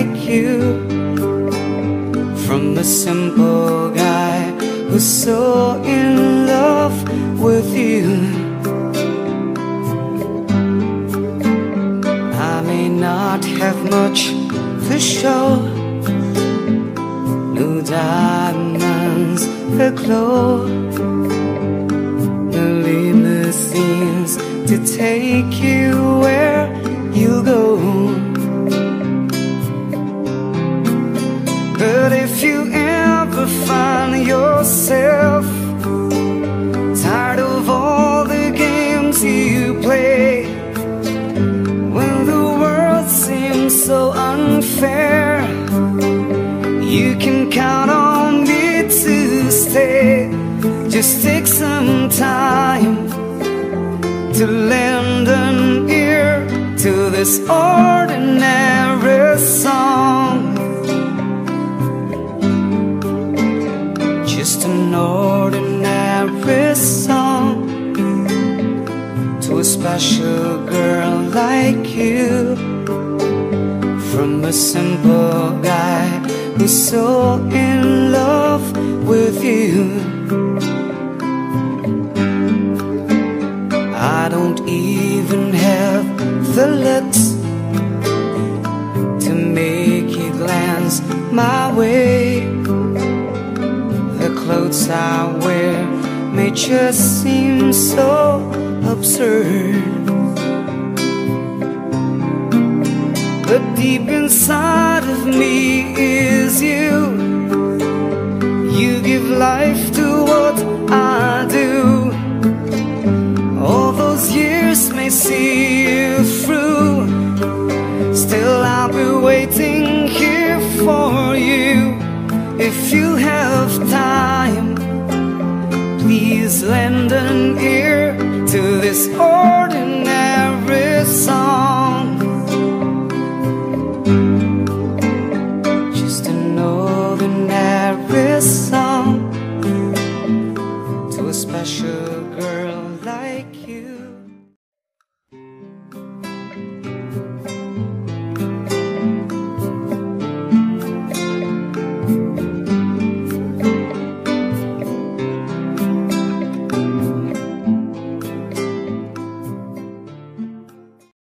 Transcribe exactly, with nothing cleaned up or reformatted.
like you, from a simple guy who's so in love with you. I may not have much to show, no diamonds aglow, no limousines to take you where you go. But if you ever find yourself tired of all the games you play, when the world seems so unfair, you can count on me to stay. Just take some time to lend an ear to this ordinary song. Just an ordinary song to a special girl like you, from a simple guy who's so in love with you. I don't even have the lips to make you glance my way. The clothes I wear may just seem so absurd, but deep inside of me is you. You give life to what I do. All those years may see you through, still I'll be waiting